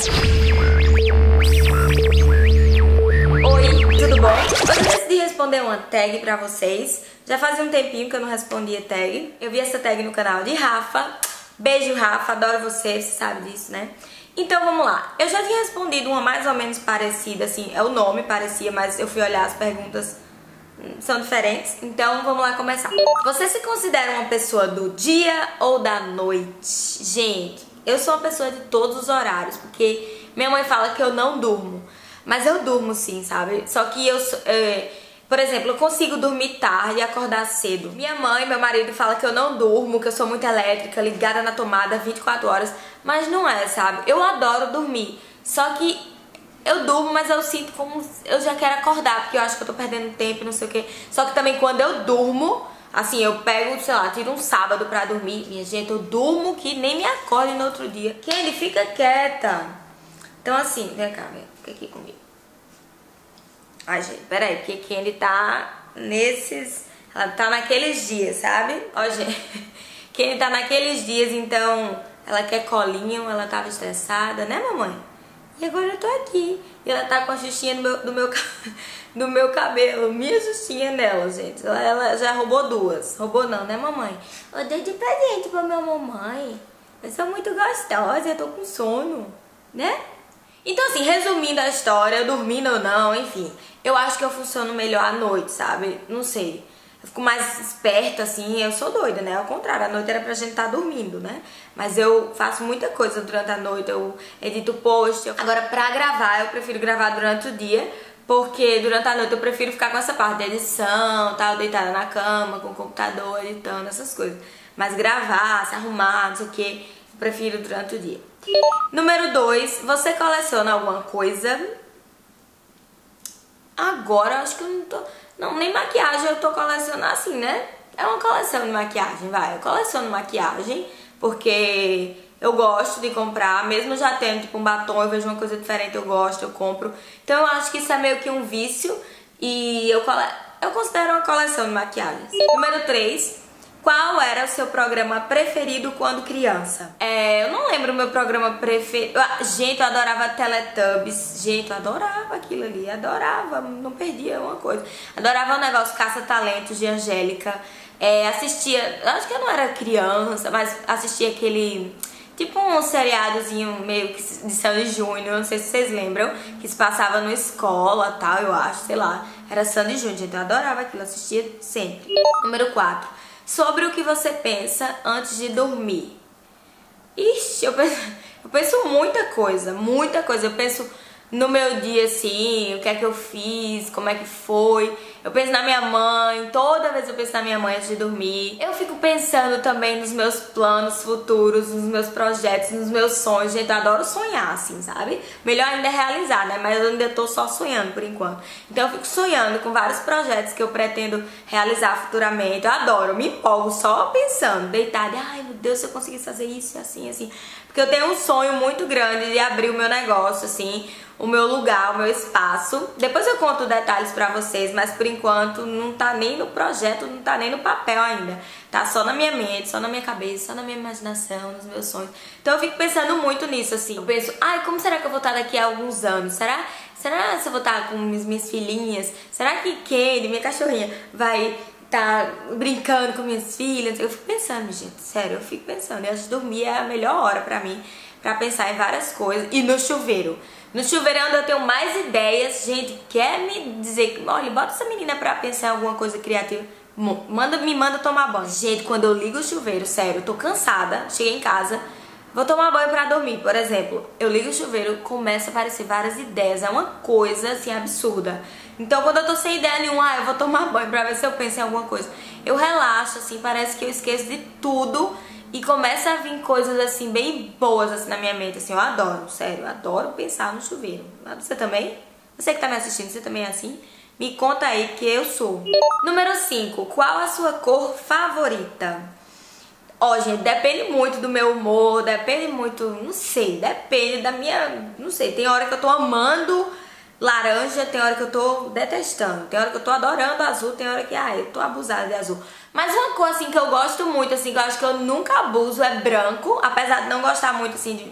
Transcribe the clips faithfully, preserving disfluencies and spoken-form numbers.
Oi, tudo bom? Hoje eu decidi responder uma tag pra vocês. Já fazia um tempinho que eu não respondia tag. Eu vi essa tag no canal de Rafa. Beijo, Rafa, adoro você, você sabe disso, né? Então vamos lá. Eu já tinha respondido uma mais ou menos parecida, assim, é o nome parecia, mas eu fui olhar as perguntas, são diferentes. Então vamos lá começar. Você se considera uma pessoa do dia ou da noite? Gente, eu sou uma pessoa de todos os horários, porque minha mãe fala que eu não durmo. Mas eu durmo sim, sabe? Só que eu, é, por exemplo, eu consigo dormir tarde e acordar cedo. Minha mãe e meu marido falam que eu não durmo, que eu sou muito elétrica, ligada na tomada vinte e quatro horas. Mas não é, sabe? Eu adoro dormir. Só que eu durmo, mas eu sinto como eu já quero acordar, porque eu acho que eu tô perdendo tempo, não sei o quê. Só que também quando eu durmo, assim, eu pego, sei lá, tiro um sábado pra dormir. Minha gente, eu durmo que nem me acorde no outro dia. Candy, fica quieta. Então assim, vem cá, vem. Fica aqui comigo. Ai, gente, peraí, porque Candy tá nesses... Ela tá naqueles dias, sabe? Ó, gente, Candy tá naqueles dias, então ela quer colinho, ela tava estressada, né, mamãe? E agora eu tô aqui. E ela tá com a xuxinha do meu, do meu, do meu cabelo. Minha xuxinha nela, gente. Ela, ela já roubou duas. Roubou não, né, mamãe? Eu dei de presente pra minha mamãe. Eu sou muito gostosa, eu tô com sono, né? Então assim, resumindo a história, dormindo ou não, enfim, eu acho que eu funciono melhor à noite, sabe? Não sei. Eu fico mais esperta, assim, eu sou doida, né? Ao contrário, a noite era pra gente estar dormindo, né? Mas eu faço muita coisa durante a noite, eu edito post. Eu... Agora, pra gravar, eu prefiro gravar durante o dia, porque durante a noite eu prefiro ficar com essa parte de edição, tal, deitada na cama, com o computador, editando, essas coisas. Mas gravar, se arrumar, não sei o que, eu prefiro durante o dia. Número dois, você coleciona alguma coisa? Agora eu acho que eu não tô... Não, nem maquiagem eu tô colecionando assim, né? É uma coleção de maquiagem, vai. Eu coleciono maquiagem porque eu gosto de comprar. Mesmo já tendo tipo um batom, eu vejo uma coisa diferente, eu gosto, eu compro. Então eu acho que isso é meio que um vício e eu, cole... eu considero uma coleção de maquiagens. Número três. Qual era o seu programa preferido quando criança? É, eu não lembro o meu programa preferido. Ah, gente, eu adorava Teletubbies. Gente, eu adorava aquilo ali. Adorava, não perdia uma coisa. Adorava o negócio Caça-Talentos de Angélica. É, assistia, acho que eu não era criança, mas assistia aquele... Tipo um seriadozinho meio que de Sandy Júnior, não sei se vocês lembram, que se passava numa escola tal, eu acho, sei lá. Era Sandy Júnior, gente, eu adorava aquilo, assistia sempre. Número quatro. Sobre o que você pensa antes de dormir. Ixi, eu penso, eu penso muita coisa, muita coisa. Eu penso no meu dia, assim, o que é que eu fiz, como é que foi. Eu penso na minha mãe, toda vez eu penso na minha mãe antes de dormir. Eu fico pensando também nos meus planos futuros, nos meus projetos, nos meus sonhos. Gente, eu adoro sonhar, assim, sabe? Melhor ainda é realizar, né? Mas eu ainda tô só sonhando por enquanto. Então eu fico sonhando com vários projetos que eu pretendo realizar futuramente. Eu adoro, eu me empolgo só pensando, deitada. Ai, meu Deus, se eu conseguisse fazer isso, assim, assim. Porque eu tenho um sonho muito grande de abrir o meu negócio, assim, o meu lugar, o meu espaço. Depois eu conto detalhes pra vocês, mas por enquanto não tá nem no projeto, não tá nem no papel ainda. Tá só na minha mente, só na minha cabeça, só na minha imaginação, nos meus sonhos. Então eu fico pensando muito nisso, assim. Eu penso, ai, como será que eu vou estar daqui a alguns anos? Será, será se eu vou estar com minhas, minhas filhinhas? Será que Candy, minha cachorrinha, vai... tá brincando com minhas filhas? Eu fico pensando, gente, sério, eu fico pensando. E antes de dormir é a melhor hora pra mim, pra pensar em várias coisas. E no chuveiro. No chuveiro é onde eu tenho mais ideias. Gente, quer me dizer que, olha, bota essa menina pra pensar em alguma coisa criativa. Manda, me manda tomar banho. Gente, quando eu ligo o chuveiro, sério, eu tô cansada, cheguei em casa, vou tomar banho pra dormir, por exemplo. Eu ligo o chuveiro, começa a aparecer várias ideias. É uma coisa, assim, absurda. Então, quando eu tô sem ideia nenhuma, ah, eu vou tomar banho pra ver se eu penso em alguma coisa. Eu relaxo, assim, parece que eu esqueço de tudo e começa a vir coisas, assim, bem boas, assim, na minha mente. Assim, eu adoro, sério, eu adoro pensar no chuveiro. Você também? Você que tá me assistindo, você também é assim? Me conta aí que eu sou. Número cinco. Qual a sua cor favorita? Ó, oh, gente, depende muito do meu humor, depende muito, não sei, depende da minha, não sei, tem hora que eu tô amando laranja, tem hora que eu tô detestando, tem hora que eu tô adorando azul, tem hora que, ah, eu tô abusada de azul. Mas uma cor, assim, que eu gosto muito, assim, que eu acho que eu nunca abuso é branco, apesar de não gostar muito, assim, de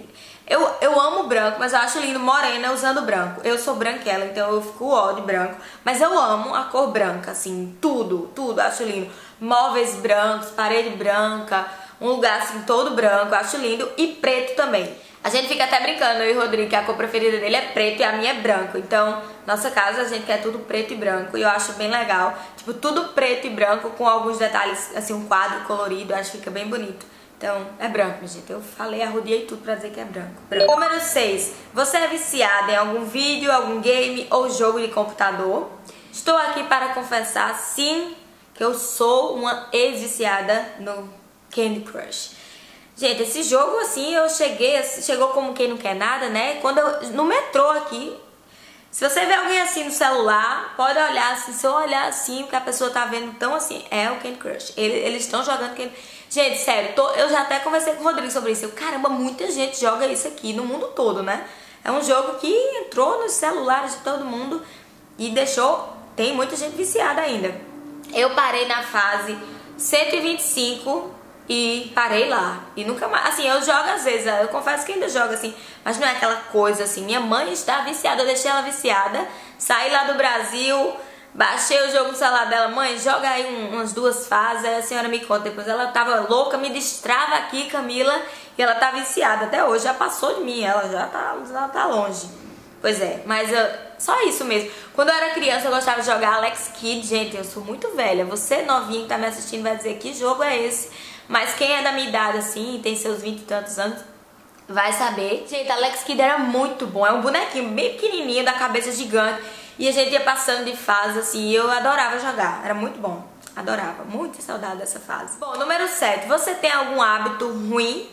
Eu, eu amo branco, mas eu acho lindo morena usando branco. Eu sou branquela, então eu fico ó de branco. Mas eu amo a cor branca, assim, tudo, tudo, acho lindo. Móveis brancos, parede branca, um lugar assim todo branco, acho lindo. E preto também. A gente fica até brincando, eu e o Rodrigo, que a cor preferida dele é preto e a minha é branco. Então, nossa casa a gente quer tudo preto e branco e eu acho bem legal. Tipo, tudo preto e branco com alguns detalhes, assim, um quadro colorido, eu acho que fica bem bonito. Então, é branco, gente. Eu falei, arrodeei tudo pra dizer que é branco. branco. Número seis. Você é viciada em algum vídeo, algum game ou jogo de computador? Estou aqui para confessar, sim, que eu sou uma ex-viciada no Candy Crush. Gente, esse jogo, assim, eu cheguei, chegou como quem não quer nada, né? Quando eu, no metrô aqui, se você vê alguém assim no celular, pode olhar assim, se eu olhar assim, o que a pessoa tá vendo tão assim, é o Candy Crush. Eles, eles estão jogando Candy Crush. Gente, sério, tô, eu já até conversei com o Rodrigo sobre isso. Eu, caramba, muita gente joga isso aqui no mundo todo, né? É um jogo que entrou nos celulares de todo mundo e deixou, tem muita gente viciada ainda. Eu parei na fase cento e vinte e cinco e parei lá. E nunca mais, assim, eu jogo às vezes, eu confesso que ainda jogo assim, mas não é aquela coisa assim. Minha mãe está viciada, eu deixei ela viciada, saí lá do Brasil, baixei o jogo no celular dela, mãe, joga aí um, umas duas fases, aí a senhora me conta. Depois ela tava louca, me destrava aqui, Camila, e ela tá viciada até hoje, já passou de mim, ela já tá, já tá longe. Pois é, mas eu, só isso mesmo. Quando eu era criança eu gostava de jogar Alex Kidd, gente, eu sou muito velha. Você novinho que tá me assistindo vai dizer que jogo é esse, mas quem é da minha idade assim, tem seus vinte e tantos anos, vai saber. Gente, Alex Kidd era muito bom, é um bonequinho bem pequenininho, da cabeça gigante. E a gente ia passando de fase assim, e eu adorava jogar, era muito bom, adorava, muita saudade dessa fase. Bom, número sete, você tem algum hábito ruim?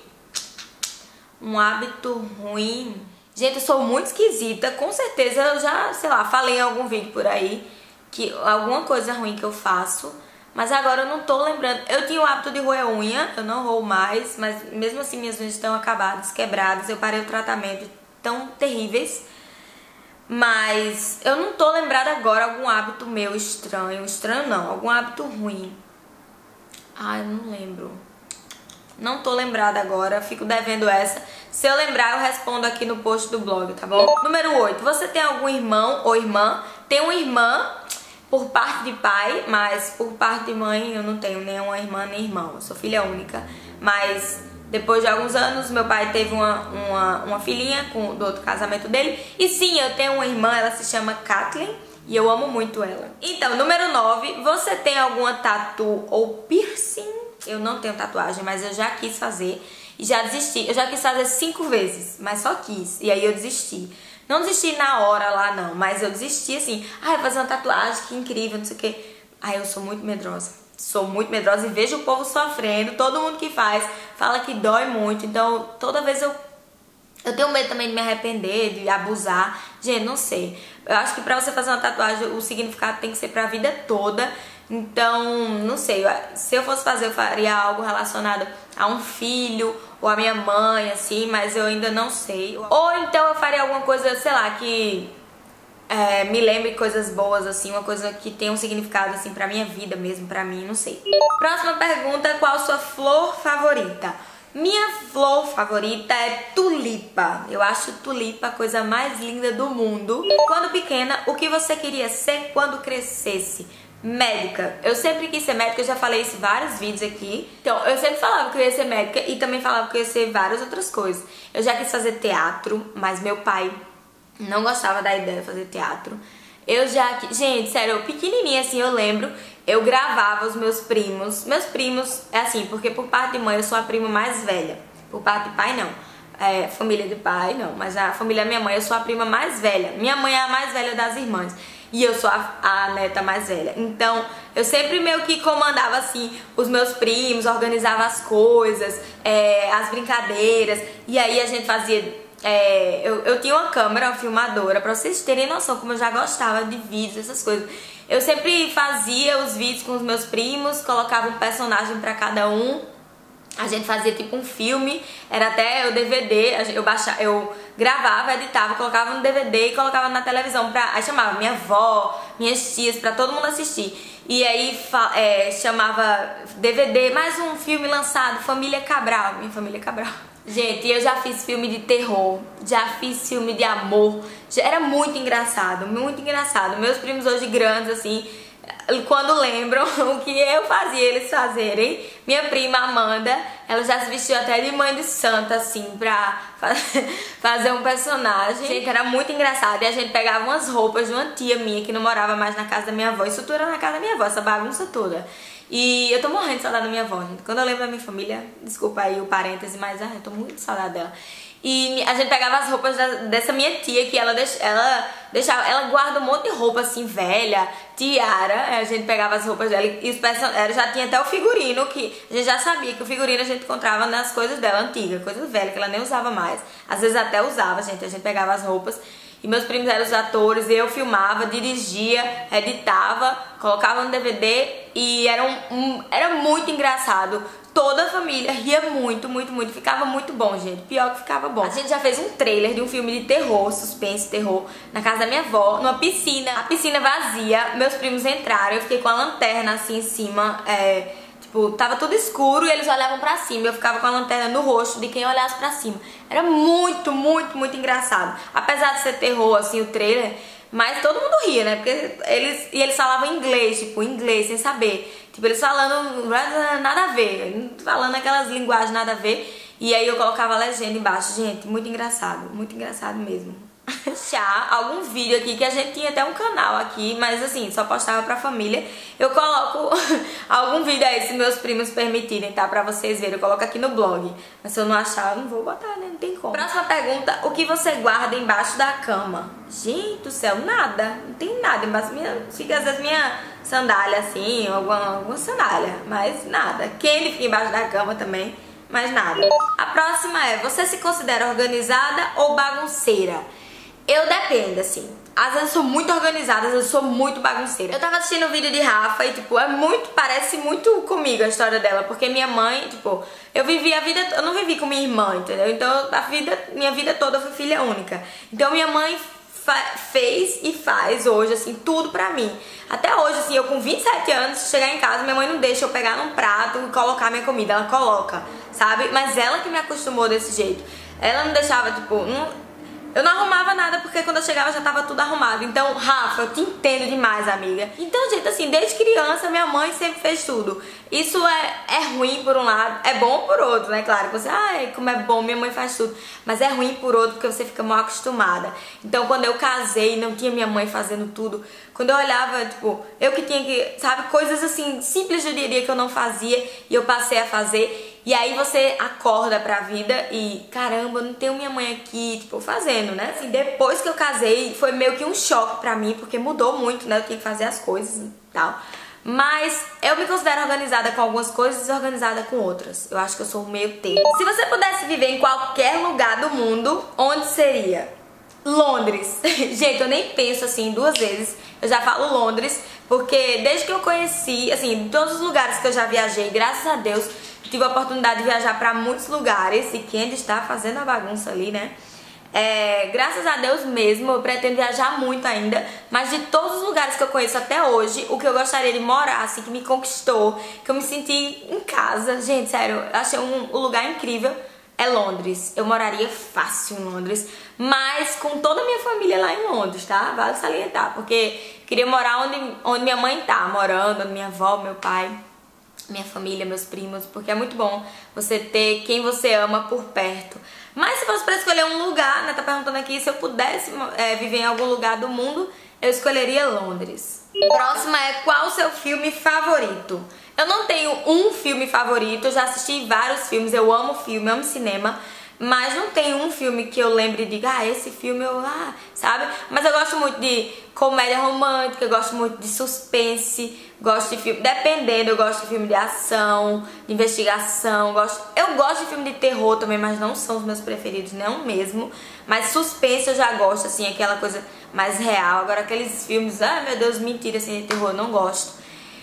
Um hábito ruim? Gente, eu sou muito esquisita, com certeza eu já, sei lá, falei em algum vídeo por aí, que alguma coisa ruim que eu faço, mas agora eu não tô lembrando. Eu tinha o hábito de roer unha, eu não roo mais, mas mesmo assim minhas unhas estão acabadas, quebradas, eu parei o tratamento, tão terríveis. Mas eu não tô lembrada agora algum hábito meu estranho. Estranho não, algum hábito ruim. Ai, eu não lembro. Não tô lembrada agora, fico devendo essa. Se eu lembrar, eu respondo aqui no post do blog, tá bom? Número oito. Você tem algum irmão ou irmã? Tenho uma irmã por parte de pai, mas por parte de mãe eu não tenho nenhuma irmã nem irmão. Eu sou filha única, mas depois de alguns anos, meu pai teve uma, uma, uma filhinha com, do outro casamento dele. E sim, eu tenho uma irmã, ela se chama Kathleen e eu amo muito ela. Então, número nove, você tem alguma tatu ou piercing? Eu não tenho tatuagem, mas eu já quis fazer e já desisti. Eu já quis fazer cinco vezes, mas só quis. E aí eu desisti. Não desisti na hora lá, não, mas eu desisti assim. Ai, fazer uma tatuagem, que incrível, não sei o quê. Ai, eu sou muito medrosa. Sou muito medrosa e vejo o povo sofrendo, todo mundo que faz fala que dói muito, então toda vez eu eu tenho medo também de me arrepender, de abusar. Gente, não sei. Eu acho que pra você fazer uma tatuagem o significado tem que ser pra vida toda. Então, não sei, se eu fosse fazer eu faria algo relacionado a um filho ou a minha mãe, assim, mas eu ainda não sei. Ou então eu faria alguma coisa, sei lá, que É, me lembre coisas boas, assim, uma coisa que tem um significado, assim, pra minha vida mesmo, pra mim, não sei. Próxima pergunta, qual a sua flor favorita? Minha flor favorita é tulipa. Eu acho tulipa a coisa mais linda do mundo. Quando pequena, o que você queria ser quando crescesse? Médica. Eu sempre quis ser médica, eu já falei isso em vários vídeos aqui. Então, eu sempre falava que eu ia ser médica e também falava que eu ia ser várias outras coisas. Eu já quis fazer teatro, mas meu pai não gostava da ideia de fazer teatro. Eu já... Gente, sério, eu pequenininha assim, eu lembro, eu gravava os meus primos. Meus primos, é assim, porque por parte de mãe eu sou a prima mais velha. Por parte de pai, não. É, família de pai, não. Mas a família da minha mãe, eu sou a prima mais velha. Minha mãe é a mais velha das irmãs. E eu sou a, a neta mais velha. Então, eu sempre meio que comandava, assim, os meus primos, organizava as coisas, é, as brincadeiras. E aí a gente fazia... É, eu, eu tinha uma câmera, uma filmadora, pra vocês terem noção como eu já gostava de vídeos, essas coisas. Eu sempre fazia os vídeos com os meus primos, colocava um personagem pra cada um. A gente fazia tipo um filme, era até o D V D, eu, baixava, eu gravava, editava, colocava no D V D e colocava na televisão. Pra, aí chamava minha avó, minhas tias, pra todo mundo assistir. E aí é, chamava D V D, mais um filme lançado, Família Cabral, minha família Cabral. Gente, eu já fiz filme de terror, já fiz filme de amor, já era muito engraçado, muito engraçado. Meus primos hoje grandes, assim, quando lembram o que eu fazia eles fazerem, minha prima Amanda, ela já se vestiu até de mãe de santa, assim, pra fazer um personagem. Gente, era muito engraçado. E a gente pegava umas roupas de uma tia minha que não morava mais na casa da minha avó. Isso tudo era na casa da minha avó, essa bagunça toda. E eu tô morrendo de saudade da minha avó, gente. Quando eu lembro da minha família, desculpa aí o parêntese, mas ah, eu tô muito de saudade dela. E a gente pegava as roupas da, dessa minha tia, que ela, deix, ela deixava, ela guarda um monte de roupa assim, velha, tiara. A gente pegava as roupas dela e os personagens, já tinha até o figurino, que a gente já sabia que o figurino a gente encontrava nas coisas dela, antigas, coisas velhas, que ela nem usava mais. Às vezes até usava, gente, a gente pegava as roupas. E meus primos eram os atores, eu filmava, dirigia, editava, colocava no D V D e era, um, um, era muito engraçado. Toda a família ria muito, muito, muito. Ficava muito bom, gente. Pior que ficava bom. A gente já fez um trailer de um filme de terror, suspense, terror, na casa da minha avó, numa piscina. A piscina vazia, meus primos entraram, eu fiquei com a lanterna assim em cima, é... Tipo, tava tudo escuro e eles olhavam pra cima. Eu ficava com a lanterna no rosto de quem olhasse pra cima. Era muito, muito, muito engraçado. Apesar de ser terror, assim, o trailer, mas todo mundo ria, né? Porque eles, e eles falavam inglês, tipo, inglês, sem saber. Tipo, eles falando nada a ver, falando aquelas linguagens nada a ver. E aí eu colocava a legenda embaixo. Gente, muito engraçado, muito engraçado mesmo. Já algum vídeo aqui, que a gente tinha até um canal aqui, mas assim, só postava pra família. Eu coloco algum vídeo aí, se meus primos permitirem, tá? Pra vocês verem, eu coloco aqui no blog. Mas se eu não achar, eu não vou botar, né? Não tem como. Próxima pergunta, o que você guarda embaixo da cama? Gente do céu, nada. Não tem nada embaixo. Minha, fica às vezes minha sandália assim, alguma, alguma sandália, mas nada. Candy fica embaixo da cama também, mas nada. A próxima é, você se considera organizada ou bagunceira? Eu dependo, assim. Às vezes eu sou muito organizada, às vezes eu sou muito bagunceira. Eu tava assistindo o vídeo de Rafa e, tipo, é muito, parece muito comigo a história dela. Porque minha mãe, tipo, eu vivi a vida, eu não vivi com minha irmã, entendeu? Então, a vida, minha vida toda eu fui filha única. Então, minha mãe fez e faz hoje, assim, tudo pra mim. Até hoje, assim, eu com vinte e sete anos, chegar em casa, minha mãe não deixa eu pegar num prato e colocar minha comida. Ela coloca, sabe? Mas ela que me acostumou desse jeito. Ela não deixava, tipo, não... Eu não arrumava nada porque quando eu chegava já tava tudo arrumado. Então, Rafa, eu te entendo demais, amiga. Então, gente, assim, desde criança minha mãe sempre fez tudo. Isso é, é ruim por um lado, é bom por outro, né? Claro que você, ai, como é bom, minha mãe faz tudo. Mas é ruim por outro porque você fica mal acostumada. Então, quando eu casei, não tinha minha mãe fazendo tudo. Quando eu olhava, tipo, eu que tinha que, sabe, coisas assim, simples do dia a dia que eu não fazia e eu passei a fazer. E aí você acorda pra vida e, caramba, não tenho minha mãe aqui, tipo, fazendo, né? Assim, depois que eu casei, foi meio que um choque pra mim, porque mudou muito, né? Eu tinha que fazer as coisas e tal. Mas eu me considero organizada com algumas coisas e desorganizada com outras. Eu acho que eu sou um meio termo. Se você pudesse viver em qualquer lugar do mundo, onde seria? Londres. Gente, eu nem penso assim duas vezes. Eu já falo Londres, porque desde que eu conheci, assim, todos os lugares que eu já viajei, graças a Deus, tive a oportunidade de viajar para muitos lugares. E quem ainda está fazendo a bagunça ali, né? É, graças a Deus mesmo, eu pretendo viajar muito ainda. Mas de todos os lugares que eu conheço até hoje, o que eu gostaria de morar, assim, que me conquistou, que eu me senti em casa, gente, sério, eu achei um, um lugar incrível, é Londres. Eu moraria fácil em Londres, mas com toda a minha família lá em Londres, tá? Vale salientar, porque queria morar onde, onde minha mãe tá morando, onde minha avó, meu pai, minha família, meus primos, porque é muito bom você ter quem você ama por perto. Mas se fosse pra escolher um lugar, né, tá perguntando aqui, se eu pudesse é, viver em algum lugar do mundo, eu escolheria Londres. Próxima é, qual o seu filme favorito? Eu não tenho um filme favorito, eu já assisti vários filmes, eu amo filme, amo cinema, mas não tem um filme que eu lembre e diga, ah, esse filme eu, ah, sabe? Mas eu gosto muito de comédia romântica, eu gosto muito de suspense, gosto de filme, dependendo, eu gosto de filme de ação, de investigação, gosto, eu gosto de filme de terror também, mas não são os meus preferidos, não mesmo. Mas suspense eu já gosto, assim, aquela coisa mais real. Agora aqueles filmes, ah, meu Deus, mentira, assim, de terror, eu não gosto.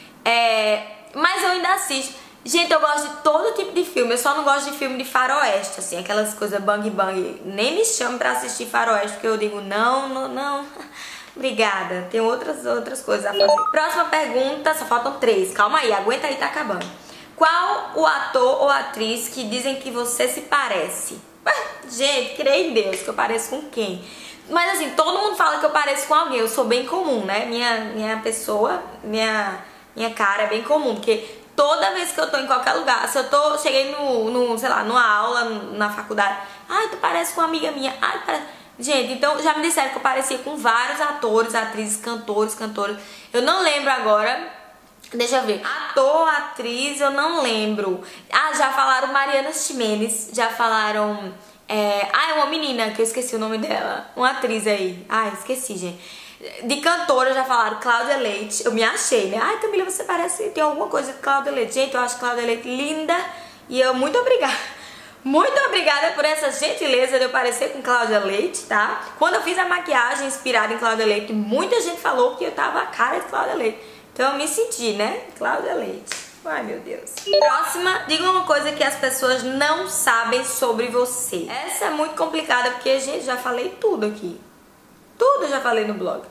É, mas eu ainda assisto. Gente, eu gosto de todo tipo de filme, eu só não gosto de filme de faroeste, assim, aquelas coisas bang bang. Nem me chame pra assistir faroeste, porque eu digo, não, não, não. Obrigada, tem outras, outras coisas a fazer. Próxima pergunta, só faltam três, calma aí, aguenta aí, tá acabando. Qual o ator ou atriz que dizem que você se parece? Gente, creio em Deus que eu pareço com quem? Mas assim, todo mundo fala que eu pareço com alguém. Eu sou bem comum, né? Minha, minha pessoa, minha, minha cara é bem comum. Porque toda vez que eu tô em qualquer lugar, se eu tô, cheguei no, no sei lá, numa aula, na faculdade, ai, tu parece com uma amiga minha, ai, parece... Gente, então já me disseram que eu parecia com vários atores, atrizes, cantores, cantoras. Eu não lembro agora, deixa eu ver, ator, atriz, eu não lembro. Ah, já falaram Mariana Ximenes, já falaram... É... Ah, é uma menina que eu esqueci o nome dela, uma atriz aí. Ai, esqueci, gente. De cantora já falaram Cláudia Leite. Eu me achei, né? Ai, Camila, você parece... Tem alguma coisa com Cláudia Leite. Gente, eu acho Cláudia Leite linda. E eu, muito obrigada. Muito obrigada por essa gentileza de eu parecer com Cláudia Leite, tá? Quando eu fiz a maquiagem inspirada em Cláudia Leite, muita gente falou que eu tava a cara de Cláudia Leite. Então eu me senti, né? Cláudia Leite. Ai, meu Deus. Próxima, diga uma coisa que as pessoas não sabem sobre você. Essa é muito complicada porque, gente, já falei tudo aqui. Tudo eu já falei no blog.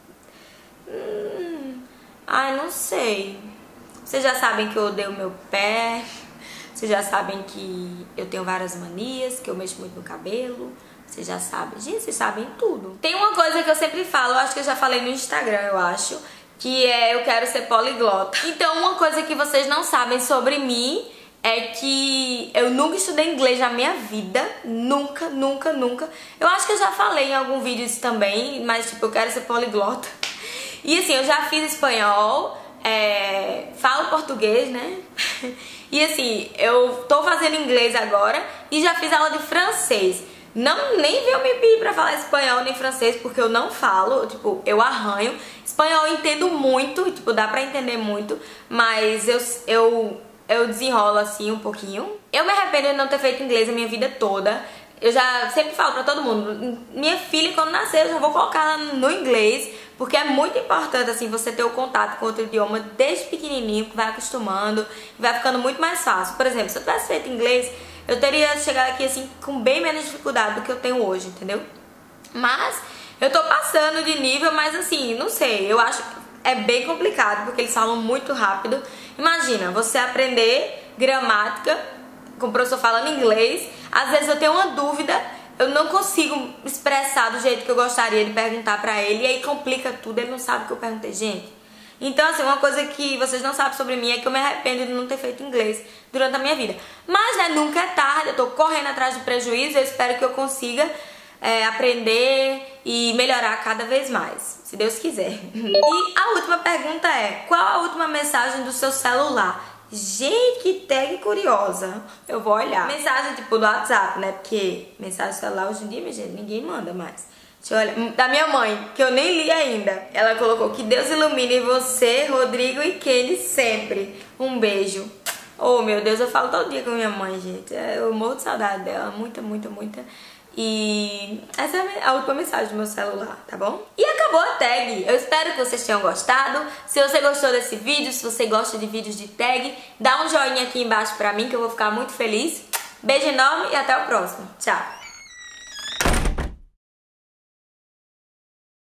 Hum, ai, não sei. Vocês já sabem que eu odeio meu pé. Vocês já sabem que eu tenho várias manias, que eu mexo muito no cabelo. Vocês já sabem. Gente, vocês sabem tudo. Tem uma coisa que eu sempre falo, eu acho que eu já falei no Instagram, eu acho, que é eu quero ser poliglota. Então, uma coisa que vocês não sabem sobre mim é que eu nunca estudei inglês na minha vida. Nunca, nunca, nunca. Eu acho que eu já falei em algum vídeo isso também, mas tipo, eu quero ser poliglota. E assim, eu já fiz espanhol, é, falo português, né? E assim, eu tô fazendo inglês agora e já fiz aula de francês. Não, nem veio me pedir pra falar espanhol nem francês, porque eu não falo, tipo, eu arranho. Espanhol eu entendo muito, tipo, dá pra entender muito, mas eu, eu, eu desenrolo assim um pouquinho. Eu me arrependo de não ter feito inglês a minha vida toda. Eu já sempre falo pra todo mundo, minha filha quando nascer eu já vou colocar ela no inglês, porque é muito importante assim você ter o contato com outro idioma desde pequenininho, que vai acostumando, vai ficando muito mais fácil. Por exemplo, se eu tivesse feito inglês, eu teria chegado aqui assim com bem menos dificuldade do que eu tenho hoje, entendeu? Mas eu tô passando de nível, mas assim, não sei, eu acho que é bem complicado, porque eles falam muito rápido. Imagina, você aprender gramática com o professor falando inglês, às vezes eu tenho uma dúvida, eu não consigo expressar do jeito que eu gostaria de perguntar pra ele, e aí complica tudo, ele não sabe o que eu perguntei, gente. Então, assim, uma coisa que vocês não sabem sobre mim é que eu me arrependo de não ter feito inglês durante a minha vida. Mas, né, nunca é tarde, eu tô correndo atrás de prejuízo, eu espero que eu consiga é, aprender e melhorar cada vez mais, se Deus quiser. E a última pergunta é, qual a última mensagem do seu celular? Gente, que tag curiosa. Eu vou olhar. Mensagem tipo do WhatsApp, né? Porque mensagem do celular hoje em dia, minha gente, ninguém manda mais. Deixa eu olhar. Da minha mãe, que eu nem li ainda. Ela colocou que Deus ilumine você, Rodrigo e Kelly sempre. Um beijo. Oh, meu Deus, eu falo todo dia com minha mãe, gente. Eu morro de saudade dela. Muita, muita, muita. E essa é a última mensagem do meu celular, tá bom? E acabou a tag. Eu espero que vocês tenham gostado. Se você gostou desse vídeo, se você gosta de vídeos de tag, dá um joinha aqui embaixo pra mim que eu vou ficar muito feliz. Beijo enorme e até o próximo. Tchau!